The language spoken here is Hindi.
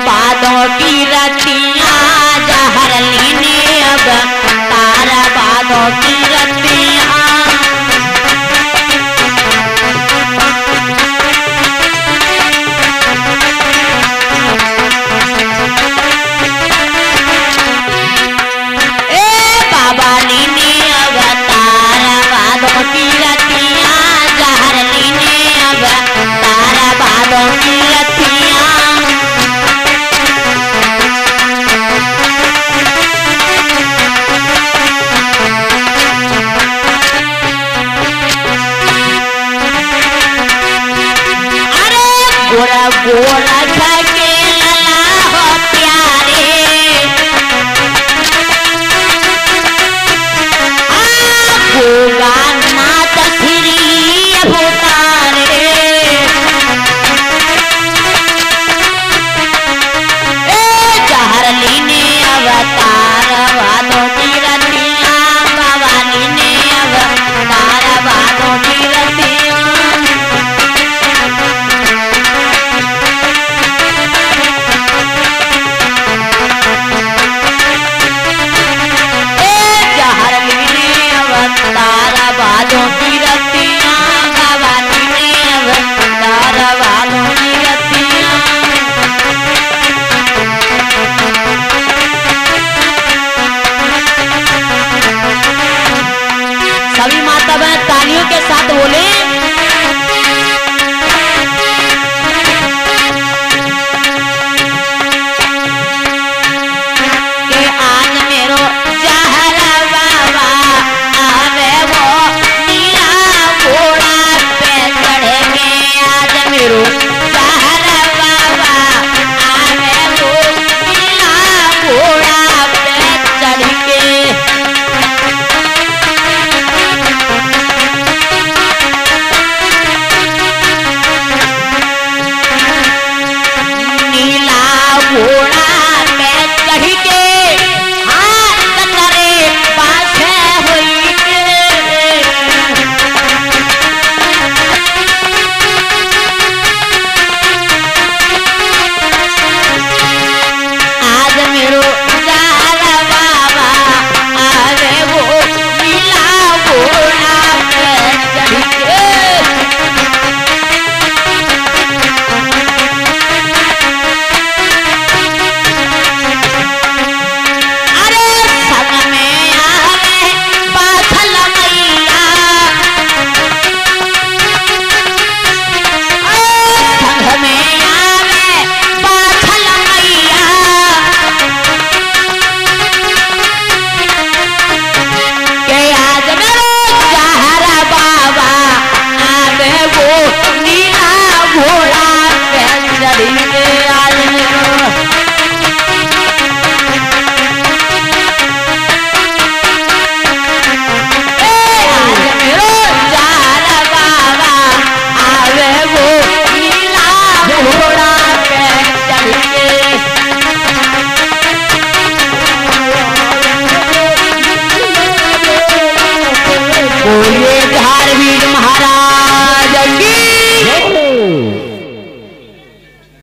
बादों की रतियां जहर लीने अब तारा बादों की रतियां। ए बाबा लीने अब तारा बादों की रतियां जहर लीने अब तारा बादों की रतियां। गोरा गोरा के लला हो प्यारे गोगा नाथ फिरी अवतारे जहर लीने अवतार वादों की रतियां बाबा लीने अवतार वादों की रतियां। तारा बादों की रतियां बाबा लीने तारा बादों की रतियां। सभी माता बहन तालियों के साथ बोले कि आज मेरो जहर बाबा आवे वो नीला घोड़ा पे चढ़ेंगे। आज मेरो जहर बाबा आवे वो नीला घोड़ा पे चढ़ के। नीला घोड़ा पे चढ़ के हाथ करे पाछे हुई के। आज मेरो जहर बाबा आवे वो नीला घोड़ा पे चढ़ के। अरे संग में आवे पाथल मैया संग में आवे पाथल मैया के आज मेरो जहर बाबा आवे वो नीला घोड़ा पे चढ़